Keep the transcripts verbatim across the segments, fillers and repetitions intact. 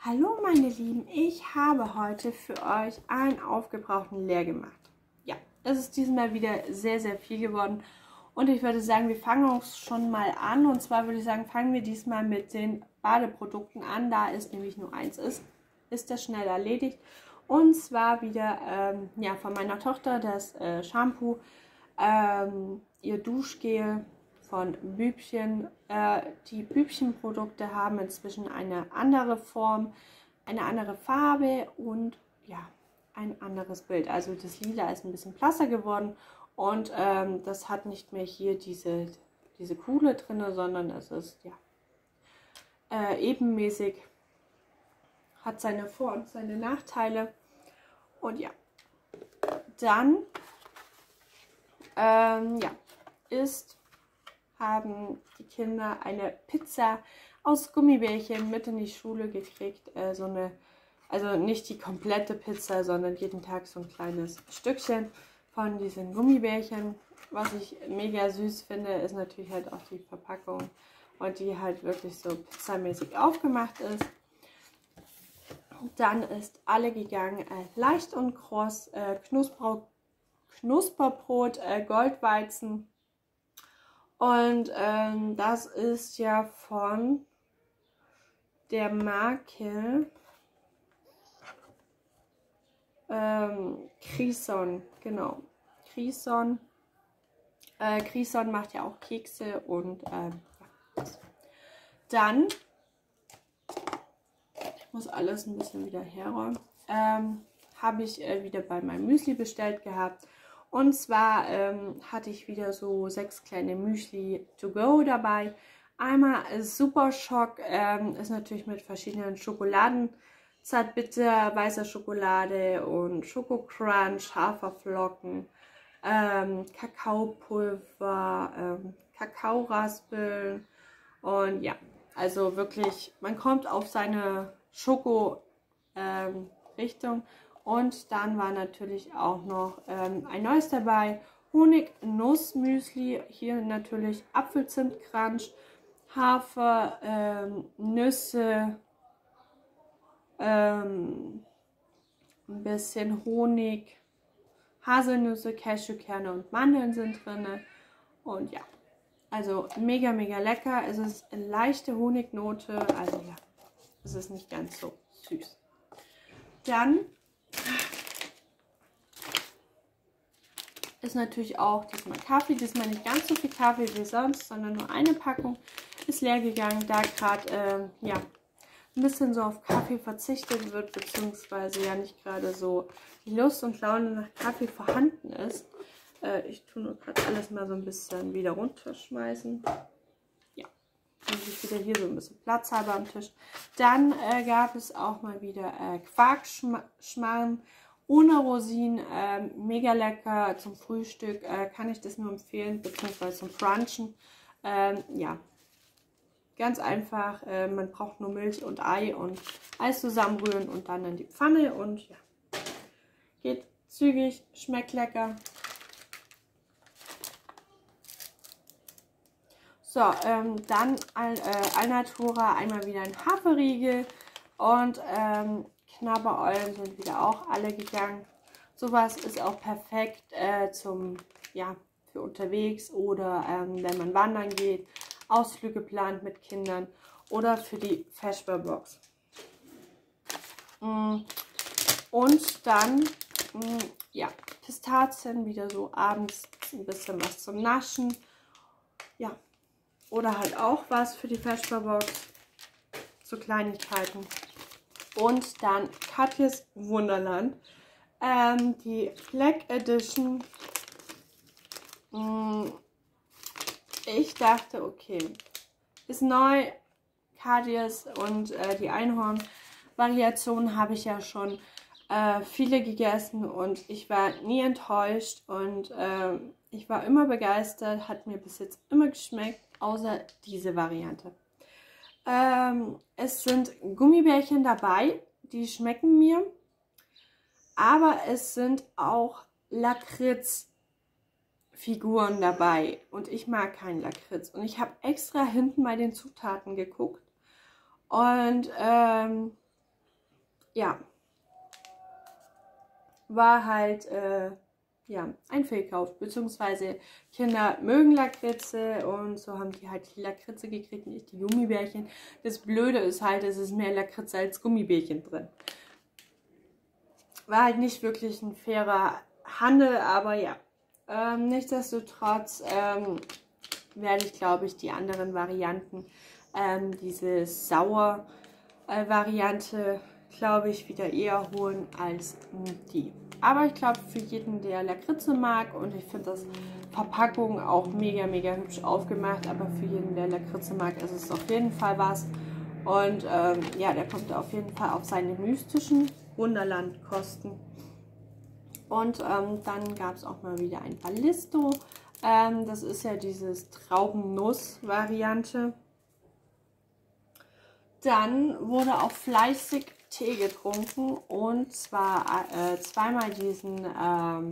Hallo meine Lieben, ich habe heute für euch einen aufgebrauchten Leer gemacht. Ja, es ist diesmal wieder sehr, sehr viel geworden und ich würde sagen, wir fangen auch schon mal an. Und zwar würde ich sagen, fangen wir diesmal mit den Badeprodukten an, da es nämlich nur eins ist, ist das schnell erledigt. Und zwar wieder ähm, ja, von meiner Tochter das äh, Shampoo, ähm, ihr Duschgel von Bübchen. Äh, die Bübchen-Produkte haben inzwischen eine andere Form, eine andere Farbe und ja, ein anderes Bild. Also das Lila ist ein bisschen blasser geworden und ähm, das hat nicht mehr hier diese, diese Kuhle drin, sondern es ist ja äh, ebenmäßig, hat seine Vor- und seine Nachteile. Und ja, dann ähm, ja, ist haben die Kinder eine Pizza aus Gummibärchen mit in die Schule gekriegt. Äh, so eine, also nicht die komplette Pizza, sondern jeden Tag so ein kleines Stückchen von diesen Gummibärchen. Was ich mega süß finde, ist natürlich halt auch die Verpackung und die halt wirklich so pizzamäßig aufgemacht ist. Dann ist alle gegangen, äh, leicht und kross, äh, Knusper, Knusperbrot, äh, Goldweizen. Und ähm, das ist ja von der Marke ähm, Crison, genau. Crison. Äh, Crison macht ja auch Kekse und ähm, ja. Dann, ich muss alles ein bisschen wieder herräumen, ähm, habe ich äh, wieder bei meinem Müsli bestellt gehabt. Und zwar ähm, hatte ich wieder so sechs kleine Müsli to go dabei. Einmal Super Schock, ähm, ist natürlich mit verschiedenen Schokoladen. Zartbitter, weißer Schokolade und Schokocrunch, Haferflocken, ähm, Kakaopulver, ähm, Kakaoraspeln. Und ja, also wirklich, man kommt auf seine Schoko-Richtung. Ähm, Und dann war natürlich auch noch ähm, ein neues dabei. Honig-Nuss-Müsli. Hier natürlich Apfelzimt-Crunch, Hafer, ähm, Nüsse, ähm, ein bisschen Honig, Haselnüsse, Cashewkerne und Mandeln sind drin. Und ja, also mega, mega lecker. Es ist eine leichte Honignote. Also ja, es ist nicht ganz so süß. Dann ist natürlich auch diesmal Kaffee, diesmal nicht ganz so viel Kaffee wie sonst, sondern nur eine Packung ist leer gegangen, da gerade äh, ja, ein bisschen so auf Kaffee verzichtet wird, beziehungsweise ja nicht gerade so die Lust und Laune nach Kaffee vorhanden ist. Äh, ich tue nur gerade alles mal so ein bisschen wieder runterschmeißen. Ja, damit ich wieder hier so ein bisschen Platz habe am Tisch. Dann äh, gab es auch mal wieder äh, Quarkschmarrn ohne Rosinen, äh, mega lecker zum Frühstück, äh, kann ich das nur empfehlen, beziehungsweise zum Brunchen. Ähm, ja, ganz einfach, äh, man braucht nur Milch und Ei und Eis zusammenrühren und dann in die Pfanne und ja, geht zügig, schmeckt lecker. So, ähm, dann Al äh, Alnatura, einmal wieder ein Haferriegel und ähm, Knabbereulen sind wieder auch alle gegangen. Sowas ist auch perfekt äh, zum, ja, für unterwegs oder ähm, wenn man wandern geht, Ausflüge plant mit Kindern oder für die Feschbar-Box. Mm. Und dann, mm, ja, Pistazien, wieder so abends ein bisschen was zum Naschen. Ja, oder halt auch was für die Feschbar-Box, so Kleinigkeiten. Und dann Katjes Wunderland, ähm, die Black Edition. Ich dachte, okay, ist neu, Katjes und äh, die Einhorn-Variation habe ich ja schon äh, viele gegessen und ich war nie enttäuscht und äh, ich war immer begeistert, hat mir bis jetzt immer geschmeckt, außer diese Variante. Ähm, es sind Gummibärchen dabei, die schmecken mir, aber es sind auch Lakritz-Figuren dabei und ich mag keinen Lakritz. Und ich habe extra hinten bei den Zutaten geguckt und ähm, ja, war halt äh, ja, ein Fehlkauf, beziehungsweise Kinder mögen Lakritze und so haben die halt die Lakritze gekriegt, nicht die Gummibärchen. Das Blöde ist halt, es ist mehr Lakritze als Gummibärchen drin. War halt nicht wirklich ein fairer Handel, aber ja, ähm, nichtsdestotrotz ähm, werde ich, glaube ich, die anderen Varianten, ähm, diese Sauer-Variante, äh, glaube ich, wieder eher holen als die. Aber ich glaube, für jeden, der Lakritze mag, und ich finde das Verpackung auch mega, mega hübsch aufgemacht, aber für jeden, der Lakritze mag, ist es auf jeden Fall was. Und ähm, ja, der kommt auf jeden Fall auf seine mystischen Wunderlandkosten. Und ähm, dann gab es auch mal wieder ein Ballisto. Ähm, das ist ja dieses Traubennuss-Variante. Dann wurde auch fleißig Tee getrunken, und zwar äh, zweimal diesen ähm,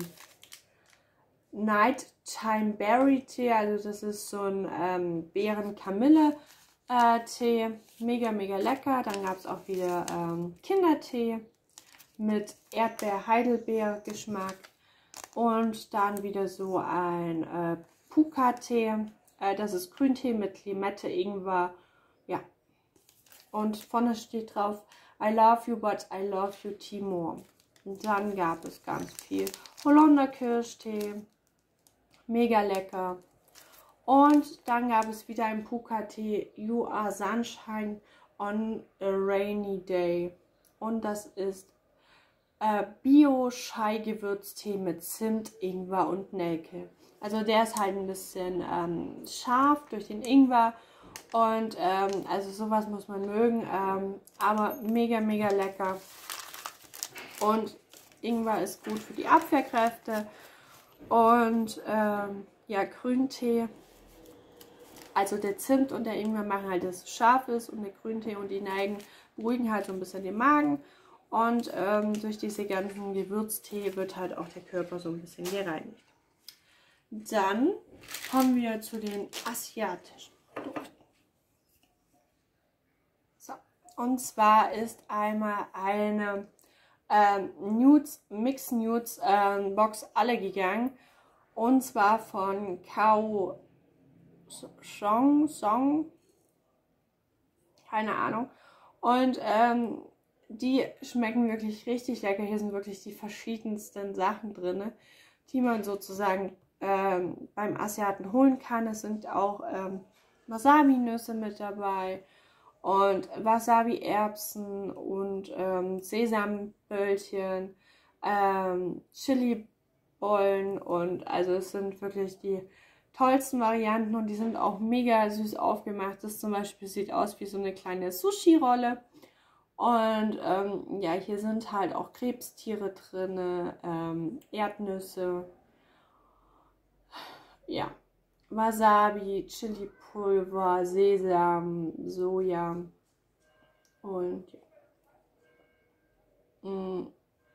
Nighttime Berry Tee, also das ist so ein ähm, Beeren-Kamille-Tee, äh, mega, mega lecker. Dann gab es auch wieder ähm, Kindertee mit Erdbeer-Heidelbeer-Geschmack und dann wieder so ein äh, Puka-Tee, äh, das ist Grüntee mit Limette, Ingwer, ja. Und vorne steht drauf, I love you, but I love you tea more. Und dann gab es ganz viel Holunderkirschtee, mega lecker. Und dann gab es wieder ein Puka-Tee, You are Sunshine on a Rainy Day. Und das ist äh, Bio-Schei-Gewürztee mit Zimt, Ingwer und Nelke. Also der ist halt ein bisschen ähm, scharf durch den Ingwer. Und ähm, also sowas muss man mögen, ähm, aber mega, mega lecker. Und Ingwer ist gut für die Abwehrkräfte. Und ähm, ja, Grüntee, also der Zimt und der Ingwer machen halt, dass es scharf ist, und der Grüntee und die Nelken beruhigen halt so ein bisschen den Magen. Und ähm, durch diese ganzen Gewürztee wird halt auch der Körper so ein bisschen gereinigt. Dann kommen wir zu den asiatischen Produkten. Und zwar ist einmal eine ähm, Nudes, Mix Nudes ähm, Box alle gegangen. Und zwar von Kao Song, Song, keine Ahnung. Und ähm, die schmecken wirklich richtig lecker. Hier sind wirklich die verschiedensten Sachen drin, die man sozusagen ähm, beim Asiaten holen kann. Es sind auch ähm, Wasabi-Nüsse mit dabei. Und Wasabi-Erbsen und ähm, Sesamböllchen, ähm, Chili-Bollen, und also es sind wirklich die tollsten Varianten, und die sind auch mega süß aufgemacht. Das zum Beispiel sieht aus wie so eine kleine Sushi-Rolle. Und ähm, ja, hier sind halt auch Krebstiere drin, ähm, Erdnüsse, ja, Wasabi, Chili-Pulver, Sesam, Soja und ja. mm,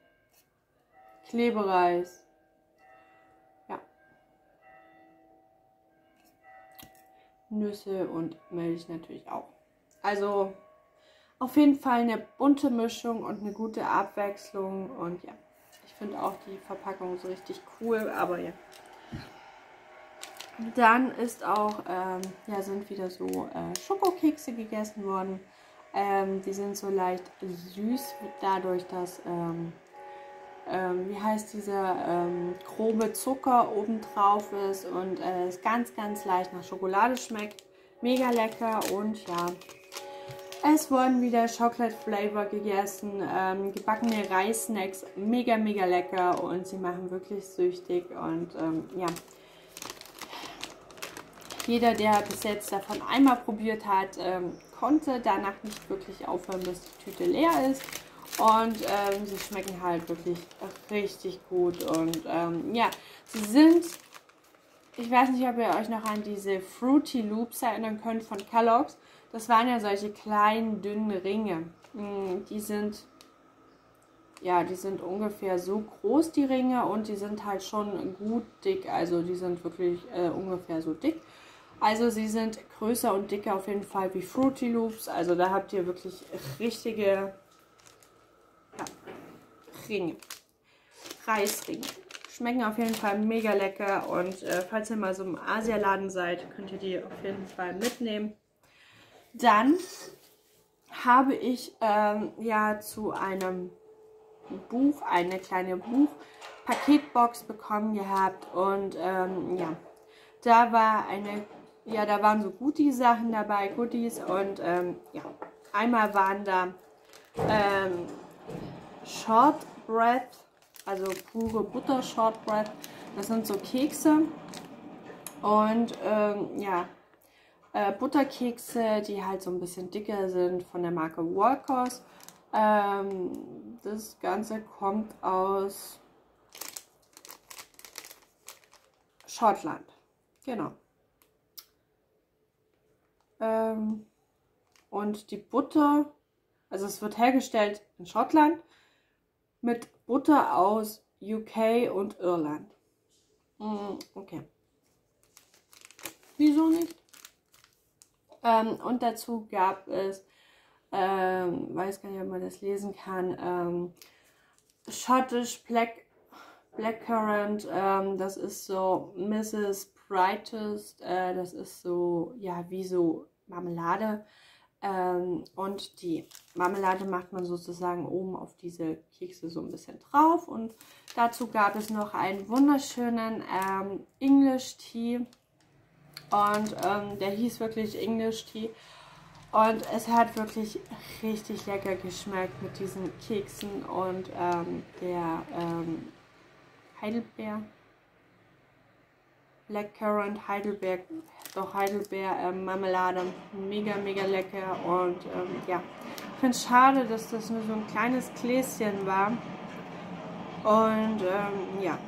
Klebereis. Ja. Nüsse und Milch natürlich auch. Also auf jeden Fall eine bunte Mischung und eine gute Abwechslung, und ja, ich finde auch die Verpackung so richtig cool, aber ja. Dann ist auch, ähm, ja, sind wieder so äh, Schokokekse gegessen worden. Ähm, die sind so leicht süß, dadurch, dass, ähm, ähm, wie heißt dieser, ähm, grobe Zucker obendrauf ist, und äh, es ganz, ganz leicht nach Schokolade schmeckt. Mega lecker, und ja, es wurden wieder Chocolate Flavor gegessen, ähm, gebackene Reissnacks, mega, mega lecker, und sie machen wirklich süchtig, und ähm, ja. Jeder, der bis jetzt davon einmal probiert hat, ähm, konnte danach nicht wirklich aufhören, bis die Tüte leer ist. Und ähm, sie schmecken halt wirklich richtig gut. Und ähm, ja, sie sind, ich weiß nicht, ob ihr euch noch an diese Fruity Loops erinnern könnt von Kellogg's. Das waren ja solche kleinen, dünnen Ringe. Die sind, ja, die sind ungefähr so groß, die Ringe. Und die sind halt schon gut dick. Also die sind wirklich äh, ungefähr so dick. Also sie sind größer und dicker auf jeden Fall wie Fruity Loops. Also da habt ihr wirklich richtige Ringe. Reisringe. Schmecken auf jeden Fall mega lecker und äh, falls ihr mal so im Asialaden seid, könnt ihr die auf jeden Fall mitnehmen. Dann habe ich ähm, ja zu einem Buch, eine kleine Buch-Paketbox bekommen gehabt und ähm, ja, da war eine, ja, da waren so Goodie-Sachen dabei, Goodies und ähm, ja, einmal waren da ähm, Shortbread, also pure Butter Shortbread, das sind so Kekse und ähm, ja, äh, Butterkekse, die halt so ein bisschen dicker sind von der Marke Walkers. Ähm, das Ganze kommt aus Schottland, genau. Ähm, und die Butter, also es wird hergestellt in Schottland mit Butter aus U K und Irland. Mm, okay. Wieso nicht? Ähm, und dazu gab es, ähm, weiß gar nicht, ob man das lesen kann, ähm, Scottish Black, Blackcurrant, ähm, das ist so Missus Brightest, äh, das ist so, ja, wie so Marmelade. Ähm, und die Marmelade macht man sozusagen oben auf diese Kekse so ein bisschen drauf. Und dazu gab es noch einen wunderschönen ähm, English Tea. Und ähm, der hieß wirklich English Tea. Und es hat wirklich richtig lecker geschmeckt mit diesen Keksen und ähm, der ähm, Heidelbeer. Blackcurrant, Heidelberg, doch Heidelbeer, ähm, Marmelade, mega, mega lecker und ähm, ja, ich finde es schade, dass das nur so ein kleines Gläschen war und ähm, ja.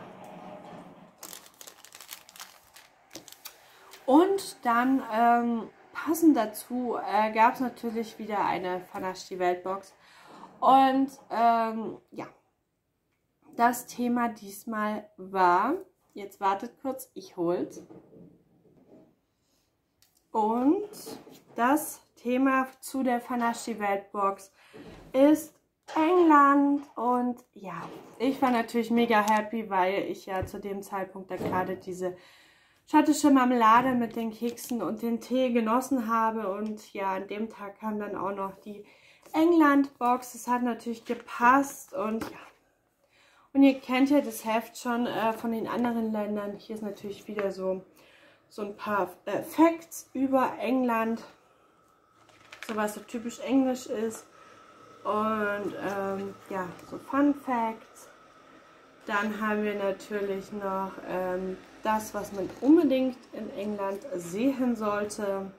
Und dann ähm, passend dazu äh, gab es natürlich wieder eine Panache Weltbox und ähm, ja, das Thema diesmal war, jetzt wartet kurz, ich hol's. Und das Thema zu der Panache Weltbox ist England. Und ja, ich war natürlich mega happy, weil ich ja zu dem Zeitpunkt da gerade diese schottische Marmelade mit den Keksen und den Tee genossen habe. Und ja, an dem Tag kam dann auch noch die England-Box. Das hat natürlich gepasst und ja. Und ihr kennt ja das Heft schon äh, von den anderen Ländern. Hier ist natürlich wieder so, so ein paar äh, Facts über England. So was so typisch englisch ist. Und ähm, ja, so Fun Facts. Dann haben wir natürlich noch ähm, das, was man unbedingt in England sehen sollte.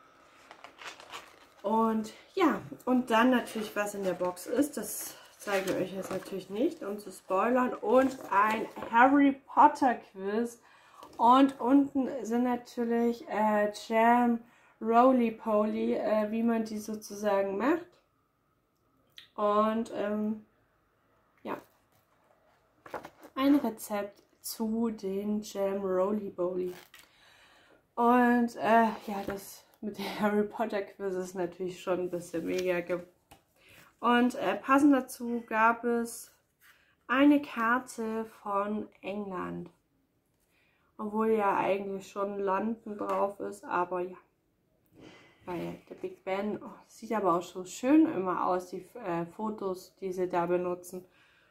Und ja, und dann natürlich, was in der Box ist. Das zeige ich euch jetzt natürlich nicht, um zu spoilern. Und ein Harry Potter Quiz. Und unten sind natürlich äh, Jam, Roly-Poly, äh, wie man die sozusagen macht. Und ähm, ja, ein Rezept zu den Jam Roly-Poly. Und äh, ja, das mit dem Harry Potter Quiz ist natürlich schon ein bisschen mega. Und äh, passend dazu gab es eine Karte von England. Obwohl ja eigentlich schon London drauf ist, aber ja. Weil der Big Ben, oh, sieht aber auch so schön immer aus, die äh, Fotos, die sie da benutzen.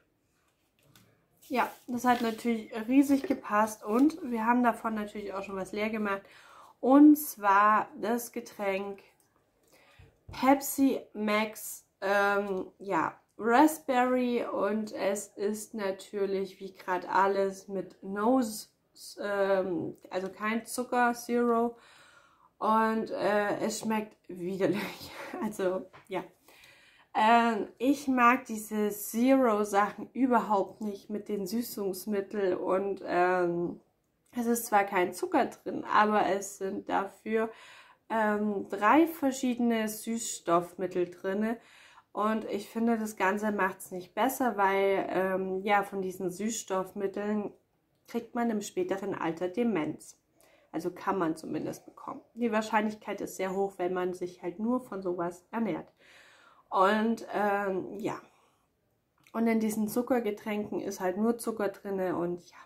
Ja, das hat natürlich riesig gepasst und wir haben davon natürlich auch schon was leer gemacht. Und zwar das Getränk Pepsi Max, ähm, ja, Raspberry, und es ist natürlich wie gerade alles mit No, ähm, also kein Zucker, Zero. Und äh, es schmeckt widerlich. Also, ja. Ähm, ich mag diese Zero-Sachen überhaupt nicht mit den Süßungsmitteln. Und ähm, es ist zwar kein Zucker drin, aber es sind dafür ähm, drei verschiedene Süßstoffmittel drin. Und ich finde, das Ganze macht es nicht besser, weil ähm, ja, von diesen Süßstoffmitteln kriegt man im späteren Alter Demenz. Also kann man zumindest bekommen. Die Wahrscheinlichkeit ist sehr hoch, wenn man sich halt nur von sowas ernährt. Und ähm, ja, Und in diesen Zuckergetränken ist halt nur Zucker drin und ja.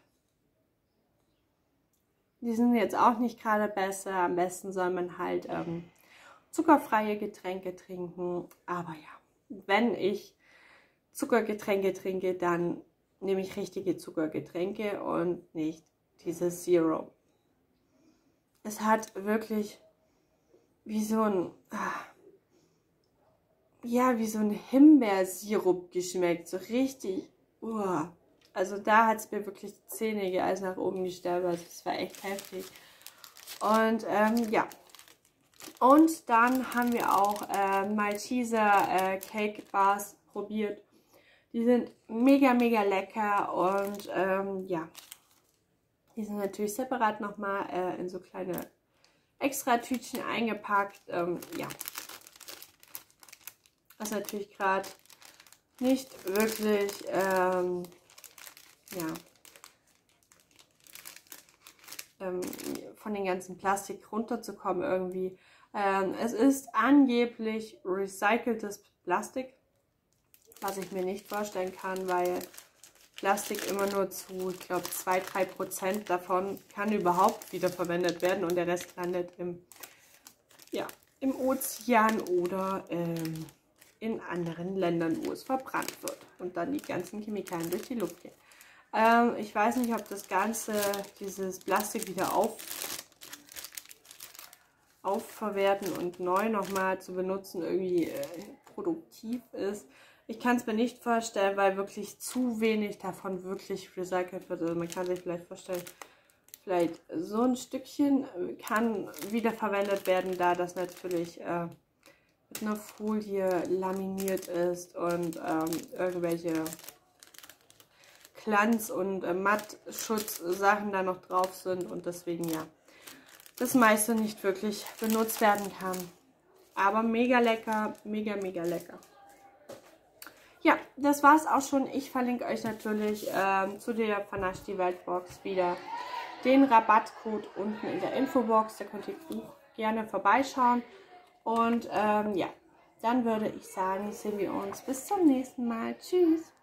Die sind jetzt auch nicht gerade besser. Am besten soll man halt ähm, zuckerfreie Getränke trinken. Aber ja, wenn ich Zuckergetränke trinke, dann nehme ich richtige Zuckergetränke und nicht dieses Zero. Es hat wirklich wie so ein, ja, wie so ein Himbeersirup geschmeckt. So richtig, uh. Also da hat es mir wirklich die Zähne geeist nach oben gestellt. Also das war echt heftig. Und ähm, ja. Und dann haben wir auch äh, Malteser äh, Cake Bars probiert. Die sind mega, mega lecker. Und ähm, ja. Die sind natürlich separat nochmal äh, in so kleine Extra-Tütchen eingepackt. Ähm, ja. Das ist natürlich gerade nicht wirklich... Ähm, ja, ähm, von den ganzen Plastik runterzukommen irgendwie. Ähm, es ist angeblich recyceltes Plastik, was ich mir nicht vorstellen kann, weil Plastik immer nur zu, ich glaube, zwei bis drei Prozent davon kann überhaupt wiederverwendet werden und der Rest landet im, ja, im Ozean oder ähm, in anderen Ländern, wo es verbrannt wird und dann die ganzen Chemikalien durch die Luft gehen. Ähm, ich weiß nicht, ob das Ganze, dieses Plastik wieder auf, aufverwerten und neu nochmal zu benutzen, irgendwie äh, produktiv ist. Ich kann es mir nicht vorstellen, weil wirklich zu wenig davon wirklich recycelt wird. Also man kann sich vielleicht vorstellen, vielleicht so ein Stückchen kann wiederverwendet werden, da das natürlich äh, mit einer Folie laminiert ist und ähm, irgendwelche Glanz- und äh, Mattschutzsachen da noch drauf sind und deswegen ja, das meiste nicht wirklich benutzt werden kann. Aber mega lecker, mega, mega lecker. Ja, das war es auch schon. Ich verlinke euch natürlich ähm, zu der Panache die Weltbox wieder den Rabattcode unten in der Infobox. Da könnt ihr gerne vorbeischauen. Und ähm, ja, dann würde ich sagen, sehen wir uns bis zum nächsten Mal. Tschüss!